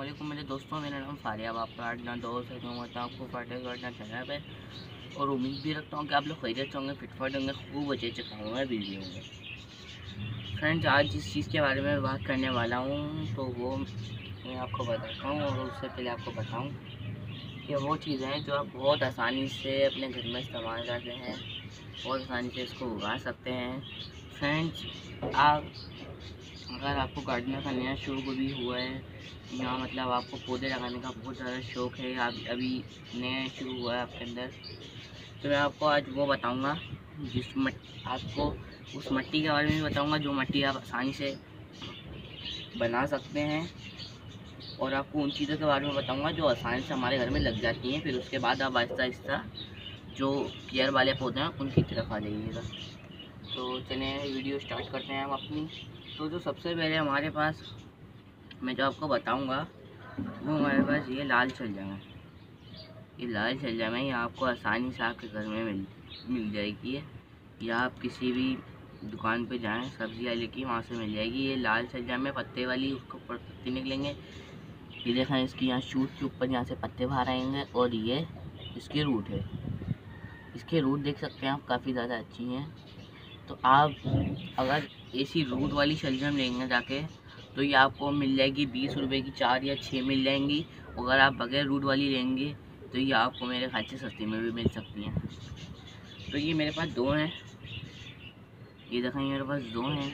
अस्सलामुअलैकुम मेरे दोस्तों, मेरा नाम फारिया। आपका आडना दोस्त है जो मैं आपको फाटे काटना चैनल पे, और उम्मीद भी रखता हूँ कि आप लोग खैरियत होंगे, फिटफाट होंगे, खूब अच्छे अच्छे खाऊँगा वीडियो होंगे। फ्रेंड्स, आज जिस चीज़ के बारे में बात करने वाला हूँ तो वो मैं आपको बताता हूँ, और उससे पहले आपको बताऊँ कि वो चीज़ें हैं जो आप बहुत आसानी से अपने घर में इस्तेमाल करते हैं, बहुत आसानी से इसको उगा सकते हैं। फ्रेंड्स, आप अगर आपको गार्डनिंग का नया शौक भी हुआ है या मतलब आपको पौधे लगाने का बहुत ज़्यादा शौक़ है, आप अभी नया शुरू हुआ है आपके अंदर, तो मैं आपको आज वो बताऊंगा आपको उस मिट्टी के बारे में भी बताऊंगा जो मिट्टी आप आसानी से बना सकते हैं, और आपको उन चीज़ों के बारे में बताऊंगा जो आसानी से हमारे घर में लग जाती हैं। फिर उसके बाद आप आहिस्ता आहिस्ता जो केयर वाले पौधे हैं उनकी तरफ आ जाइएगा। तो चलिए वीडियो स्टार्ट करते हैं हम अपनी। तो जो सबसे पहले हमारे पास मैं जो आपको बताऊंगा वो हमारे पास ये लाल सलजम है। ये लाल सलजम है, ये आपको आसानी से आपके घर में मिल जाएगी है, या आप किसी भी दुकान पे जाएं सब्जी वाले की, वहाँ से मिल जाएगी। ये लाल सलजम है पत्ते वाली, उसके ऊपर पत्ते निकलेंगे। ये देखें, इसकी यहाँ शूट के ऊपर यहाँ से पत्ते बाहर आएंगे, और ये इसकी रूट है। इसके रूट देख सकते हैं आप, काफ़ी ज़्यादा अच्छी हैं। तो आप अगर ऐसी रूट वाली शलजम लेंगे जाके, तो ये आपको मिल जाएगी 20 रुपये की 4 या 6 मिल जाएंगी। अगर आप बगैर रूट वाली लेंगे तो ये आपको मेरे ख्याल से सस्ते में भी मिल सकती हैं। तो ये मेरे पास दो हैं, ये देखें मेरे पास दो हैं,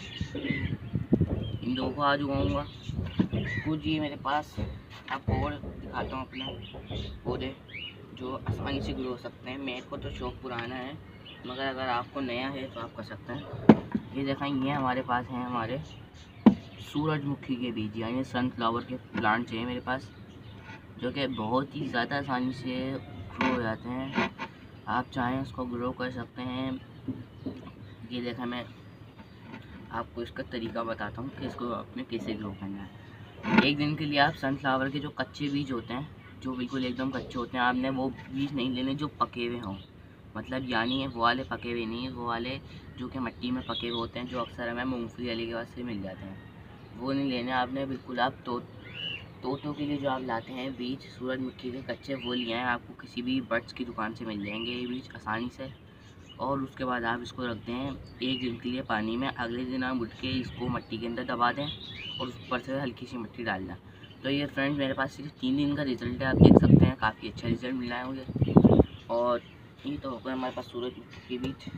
इन दो को आज उगाऊँगा। कुछ ये मेरे पास आपको और दिखाता हूँ अपने पौधे जो आसानी से ग्रो हो सकते हैं। मेरे को तो शौक़ पुराना है, मगर अगर आपको नया है तो आप कर सकते हैं। ये देखें, ये हमारे पास हैं हमारे सूरजमुखी के बीज, यानी सनफ्लावर के प्लांट्स हैं मेरे पास, जो कि बहुत ही ज़्यादा आसानी से ग्रो हो जाते हैं। आप चाहें उसको ग्रो कर सकते हैं। ये देखें, मैं आपको इसका तरीका बताता हूँ कि इसको आपने कैसे ग्रो करना है। एक दिन के लिए आप सनफ्लावर के जो कच्चे बीज होते हैं, जो बिल्कुल एकदम कच्चे होते हैं, आपने वो बीज नहीं लेने जो पके हुए हों। मतलब यानी वो वाले पके हुए नहीं, वो वाले जो कि मिट्टी में पके हुए होते हैं, जो अक्सर हमें मूंगफली वाले के पास से मिल जाते हैं, वो नहीं लेने आपने। बिल्कुल आप तोतों के लिए जो आप लाते हैं बीज सूरजमुखी के कच्चे, वो लिए हैं। आपको किसी भी बर्ड्स की दुकान से मिल जाएंगे ये बीज आसानी से। और उसके बाद आप इसको रखते हैं एक दिन के लिए पानी में। अगले दिन आप उठ के इसको मिट्टी के अंदर दबा दें और ऊपर से हल्की सी मिट्टी डाल दें। तो ये फ्रेंड्स, मेरे पास सिर्फ 3 दिन का रिज़ल्ट है, आप देख सकते हैं, काफ़ी अच्छा रिज़ल्ट मिला है मुझे। और ये तो हो गया हमारे पास सूरजमुखी के बीज।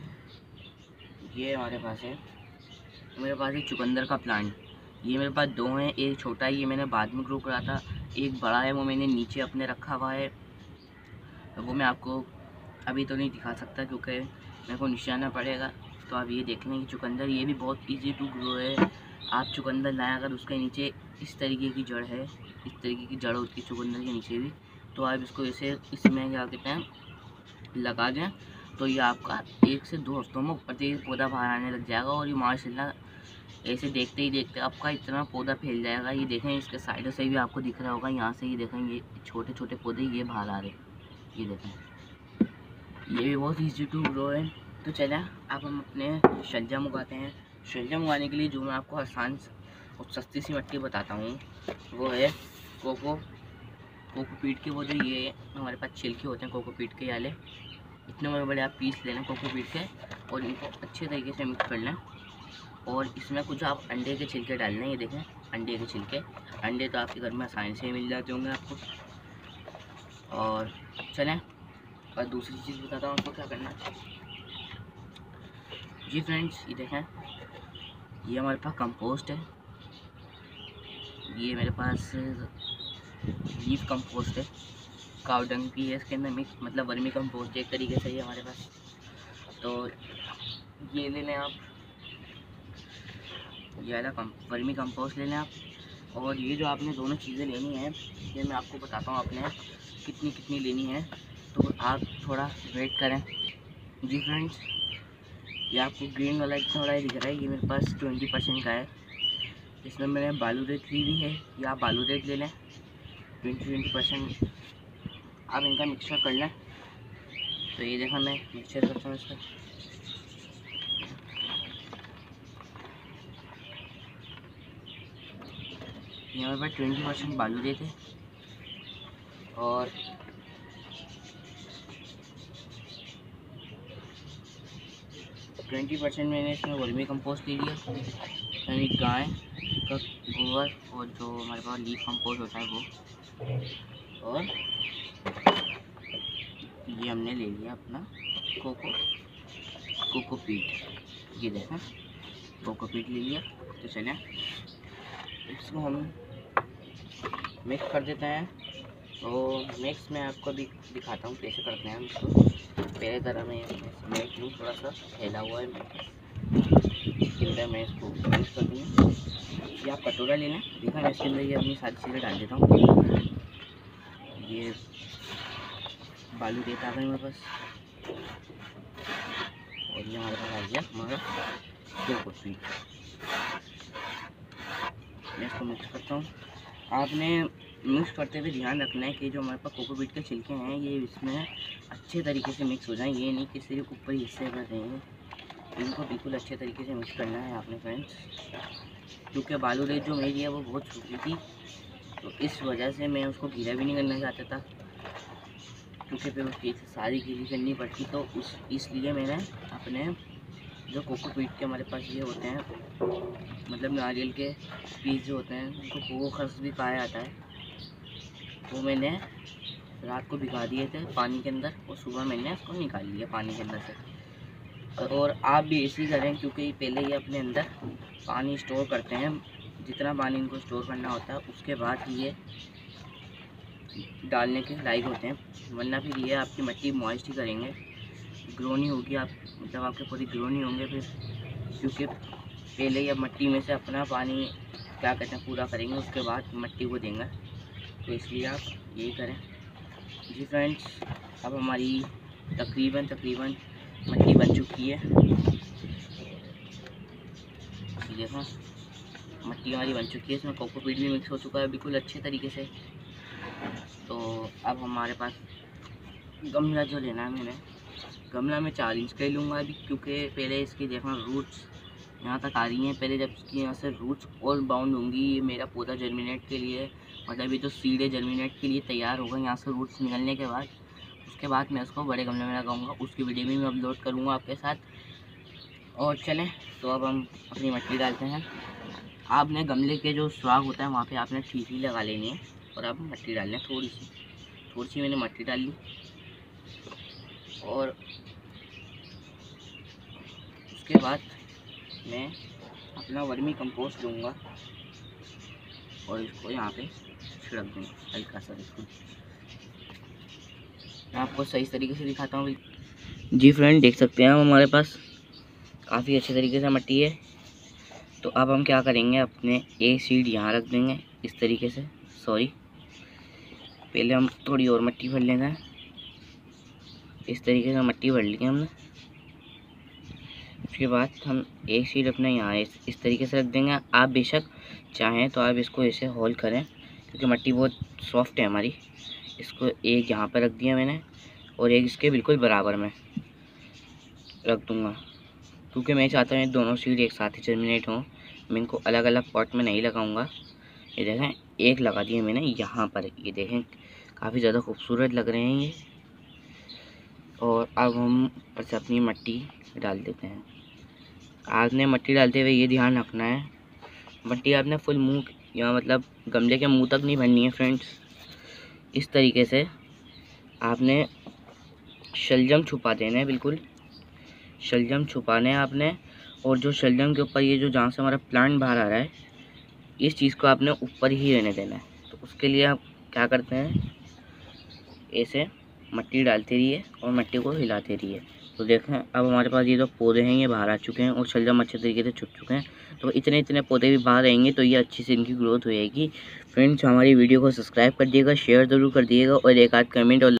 ये हमारे पास है, मेरे पास एक चुकंदर का प्लांट, ये मेरे पास दो हैं। एक छोटा है, ये मैंने बाद में ग्रो करा था। एक बड़ा है, वो मैंने नीचे अपने रखा हुआ है। वो मैं आपको अभी तो नहीं दिखा सकता क्योंकि मेरे को निशाना पड़ेगा। तो आप ये देख लें कि चुकंदर ये भी बहुत इजी टू ग्रो है। आप चुकंदर लाएं, अगर उसके नीचे इस तरीके की जड़ है, इस तरीके की जड़ होती है चुकंदर के नीचे भी, तो आप इसको ऐसे इसमें क्या कहते हैं लगा दें, तो ये आपका 1 से 2 हफ्तों में ऊपर से पौधा बाहर आने लग जाएगा। और ये माशाल्लाह ऐसे देखते ही देखते आपका इतना पौधा फैल जाएगा। ये देखें, इसके साइड से भी आपको दिख रहा होगा, यहाँ से ये देखें, ये छोटे छोटे पौधे ये बाहर आ रहे हैं। ये देखें, ये भी बहुत ईजी टू ग्रो है। तो चलें अब हम अपने शलजम उगाते हैं। शलजम उगाने के लिए जो मैं आपको आसान और सस्ती सी मिट्टी बताता हूँ वो है कोकोपीट के। वो जो ये हमारे पास छिलके होते हैं कोकोपीट के वाले, इतने बड़े बड़े आप पीस ले लें कोकोपीट के, और इनको अच्छे तरीके से मिक्स कर लें। और इसमें कुछ आप अंडे के छिलके डालने, ये देखें अंडे के छिलके। अंडे तो आपके घर में आसानी से मिल जाते होंगे आपको। और चलें और दूसरी चीज़ बताता हूँ आपको क्या करना है। जी फ्रेंड्स, ये देखें, ये हमारे पास कंपोस्ट है। ये मेरे पास लीफ कंपोस्ट है, काव डंग की है इसके अंदर मिक्स, मतलब वर्मी कंपोस्ट एक तरीके से ये हमारे पास। तो ये ले लें आप, ये वाला वर्मी कंपोस्ट ले लें आप। और ये जो आपने दोनों चीज़ें लेनी हैं, ये मैं आपको बताता हूँ आपने कितनी कितनी लेनी है, तो आप थोड़ा वेट करें। जी फ्रेंड्स, ये आपको ग्रीन वाला कितना बड़ा दिख रहा है, ये मेरे पास 20% का है। इसमें मैंने बालू रेत ली भी है, या आप बालू रेत ले लें 20% आप इनका मिक्सचर कर लें। तो ये देखा मैं मिक्सचर करता हूँ इसका। यहाँ पर 20% बालू देते और 20% मैंने इसमें वर्मी कंपोस्ट ले लिया, यानी गाय का गोबर और जो हमारे पास लीफ कंपोस्ट होता है वो, और ये हमने ले लिया अपना कोकोपीट, ये देखें कोकोपीट ले लिया। तो चलें इसको हम मिक्स कर देते हैं। तो मिक्स मैं आपको भी दिखाता हूँ कैसे करते हैं इसको। पहले तरह मैं मिक्स लूँ, थोड़ा सा फैला हुआ है इसके अंदर मैं इसको मिक्स कर दूँ। ये आप कटोरा ले लें, देखा मैं इसके अंदर ये अपनी सारी चीज़ें डाल देता हूँ। ये बालू देता आ गए मेरे पास, और ये हमारे पास आ गया हमारा कोकोपीट। मैं इसको मिक्स करता हूँ। आपने मिक्स करते हुए ध्यान रखना है कि जो हमारे पास कोकोपीट के छिलके हैं ये इसमें अच्छे तरीके से मिक्स हो जाएं। ये नहीं कि सिर्फ ऊपर हिस्से कर रहे हैं, इनको बिल्कुल अच्छे तरीके से मिक्स करना है आपने फ्रेंड्स। क्योंकि बालू रेत जो मेरी है वो बहुत सूखी थी, तो इस वजह से मैं उसको गीला भी नहीं करना चाहता था, क्योंकि फिर उसकी सारी गीली करनी पड़ती। तो इसलिए मैंने अपने जो कोकोपीट के हमारे पास ये होते हैं, मतलब नारियल के पीस जो होते हैं उनको कोको खस भी कहा जाता है, वो मैंने रात को भिगा दिए थे पानी के अंदर और सुबह मैंने उसको निकाल लिया पानी के अंदर से। और आप भी ऐसे ही करें, क्योंकि पहले ये अपने अंदर पानी स्टोर करते हैं, जितना पानी इनको स्टोर करना होता है उसके बाद ही ये डालने के लायक होते हैं, वरना फिर ये आपकी मिट्टी मॉइस्ट ही करेंगे, ग्रो नहीं होगी। आप मतलब आपके पौधे ग्रो नहीं होंगे फिर, क्योंकि पहले ही मिट्टी में से अपना पानी क्या कहते हैं पूरा करेंगे, उसके बाद मिट्टी को देंगे। तो इसलिए आप यही करें जी फ्रेंड्स। अब हमारी तकरीबन मिट्टी बन चुकी है, देखो मिट्टी हमारी बन चुकी है, इसमें कोकोपीट भी मिक्स हो चुका है बिल्कुल अच्छे तरीके से। तो अब हमारे पास गमला जो लेना है, मैंने गमला में 4 इंच का ही लूँगा अभी, क्योंकि पहले इसकी देखना रूट्स यहाँ तक आ रही हैं। पहले जब इसकी यहाँ से रूट्स ऑल बाउंड होंगी, ये मेरा पौधा जर्मिनेट के लिए, मतलब ये जो सीड है जर्मिनेट के लिए तैयार होगा यहाँ से रूट्स निकलने के बाद, उसके बाद मैं उसको बड़े गमले में लगाऊंगा। उसकी वीडियो भी मैं अपलोड करूँगा आपके साथ। और चलें तो अब हम अपनी मिट्टी डालते हैं। आपने गमले के जो स्वाग होता है वहाँ पे आपने ठीठी लगा लेनी है, और अब मिट्टी डालनी है थोड़ी सी मैंने मिट्टी डाल ली। और उसके बाद मैं अपना वर्मी कंपोस्ट लूँगा और इसको यहाँ पे छिड़क दूँगा हल्का सा। इसको मैं आपको सही तरीके से दिखाता हूँ जी फ्रेंड, देख सकते हैं हमारे पास काफ़ी अच्छे तरीके से मिट्टी है। तो अब हम क्या करेंगे, अपने एक सीड यहाँ रख देंगे इस तरीके से। पहले हम थोड़ी और मिट्टी भर लेंगे, इस तरीके से मिट्टी भर ली हमने। उसके बाद हम एक सीड अपना यहाँ इस तरीके से रख देंगे। आप बेशक चाहें तो आप इसको ऐसे होल करें, क्योंकि मिट्टी बहुत सॉफ्ट है हमारी। इसको एक यहाँ पर रख दिया मैंने, और एक इसके बिल्कुल बराबर में रख दूँगा, क्योंकि मैं चाहता हूँ ये दोनों सीड एक साथ ही जर्मिनेट हों। मैं इनको अलग अलग पॉट में नहीं लगाऊंगा। ये देखें एक लगा दिया मैंने यहाँ पर, ये देखें काफ़ी ज़्यादा खूबसूरत लग रहे हैं ये। और अब हम ऊपर से अपनी मिट्टी डाल देते हैं। आपने मिट्टी डालते हुए ये ध्यान रखना है, मिट्टी आपने फुल मुंह या मतलब गमले के मुंह तक नहीं भरनी है फ्रेंड्स। इस तरीके से आपने शलजम छुपा देना है, बिल्कुल शलजम छुपाने हैं आपने। और जो शलजम के ऊपर ये जो जहाँ से हमारा प्लांट बाहर आ रहा है, इस चीज़ को आपने ऊपर ही रहने देना है। तो उसके लिए आप क्या करते हैं, ऐसे मिट्टी डालते रहिए और मिट्टी को हिलाते रहिए। तो देखें अब हमारे पास ये जो पौधे हैं ये बाहर आ चुके हैं और शलजम अच्छे तरीके से छुप चुके हैं। तो इतने पौधे भी बाहर आएंगे तो ये अच्छी से इनकी ग्रोथ हो जाएगी। फ्रेंड्स हमारी वीडियो को सब्सक्राइब कर दिएगा, शेयर ज़रूर कर दिएगा, और एक आध कमेंट और